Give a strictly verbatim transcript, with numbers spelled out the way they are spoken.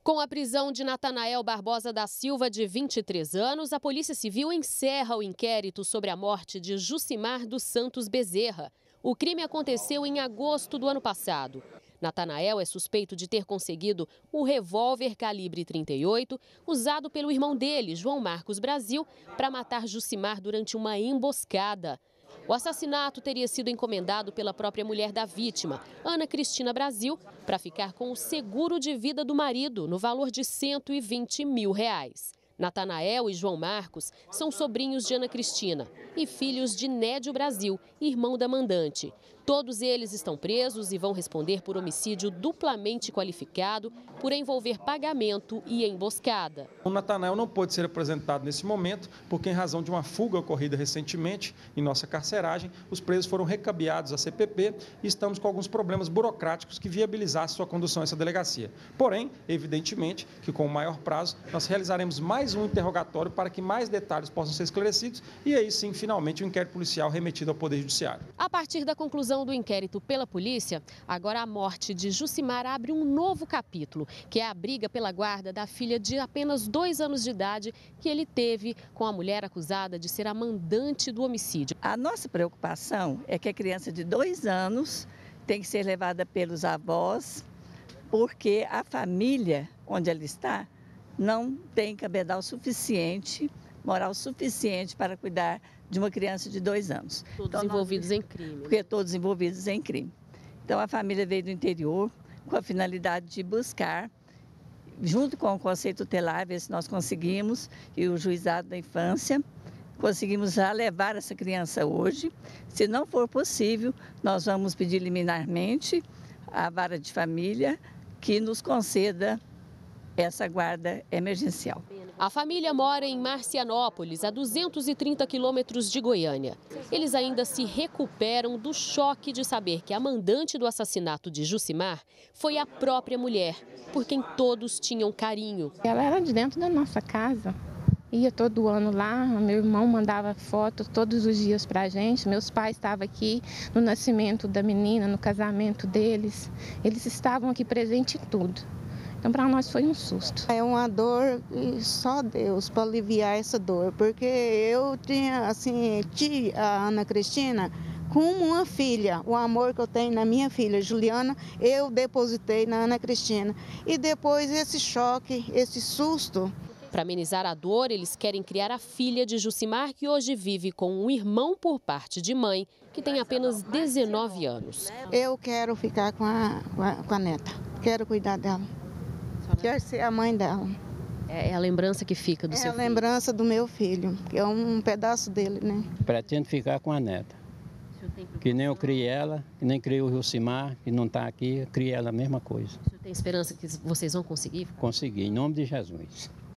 Com a prisão de Natanael Barbosa da Silva, de vinte e três anos, a Polícia Civil encerra o inquérito sobre a morte de Jucimar dos Santos Bezerra. O crime aconteceu em agosto do ano passado. Natanael é suspeito de ter conseguido o revólver calibre trinta e oito usado pelo irmão dele, João Marcos Brasil, para matar Jucimar durante uma emboscada. O assassinato teria sido encomendado pela própria mulher da vítima, Ana Cristina Brasil, para ficar com o seguro de vida do marido, no valor de cento e vinte mil reais. Natanael e João Marcos são sobrinhos de Ana Cristina e filhos de Nédio Brasil, irmão da mandante. Todos eles estão presos e vão responder por homicídio duplamente qualificado por envolver pagamento e emboscada. O Natanael não pôde ser apresentado nesse momento porque, em razão de uma fuga ocorrida recentemente em nossa carceragem, os presos foram recabiados à C P P e estamos com alguns problemas burocráticos que viabilizassem sua condução a essa delegacia. Porém, evidentemente que com o maior prazo nós realizaremos mais um interrogatório para que mais detalhes possam ser esclarecidos e aí sim, finalmente, o inquérito policial remetido ao Poder Judiciário. A partir da conclusão do inquérito pela polícia, agora a morte de Jucimar abre um novo capítulo, que é a briga pela guarda da filha de apenas dois anos de idade que ele teve com a mulher acusada de ser a mandante do homicídio. A nossa preocupação é que a criança de dois anos tem que ser levada pelos avós, porque a família onde ela está não tem cabedal suficiente, moral suficiente para cuidar de uma criança de dois anos. Todos então, envolvidos nós, em crime. Porque todos envolvidos em crime. Então a família veio do interior com a finalidade de buscar, junto com o Conselho Tutelar, ver se nós conseguimos, e o Juizado da Infância, conseguimos já levar essa criança hoje. Se não for possível, nós vamos pedir liminarmente à vara de família que nos conceda essa guarda emergencial. A família mora em Marcianópolis, a duzentos e trinta quilômetros de Goiânia. Eles ainda se recuperam do choque de saber que a mandante do assassinato de Jucimar foi a própria mulher, por quem todos tinham carinho. Ela era de dentro da nossa casa. Ia todo ano lá, meu irmão mandava fotos todos os dias pra gente. Meus pais estavam aqui no nascimento da menina, no casamento deles. Eles estavam aqui presentes em tudo. Então, para nós foi um susto. É uma dor e só Deus para aliviar essa dor, porque eu tinha, assim, tia, a Ana Cristina, como uma filha. O amor que eu tenho na minha filha, Juliana, eu depositei na Ana Cristina. E depois esse choque, esse susto. Para amenizar a dor, eles querem criar a filha de Jucimar, que hoje vive com um irmão por parte de mãe, que tem apenas dezenove anos. Eu quero ficar com a, com a, com a neta, quero cuidar dela. Quero ser a mãe dela. É a lembrança que fica do é seu filho. É filho. a lembrança do meu filho, que é um pedaço dele, né? Pretendo ficar com a neta. Que nem eu criei ela, que nem criei o Jucimar, que não está aqui, eu criei ela a mesma coisa. O senhor tem esperança que vocês vão conseguir? Consegui, em nome de Jesus.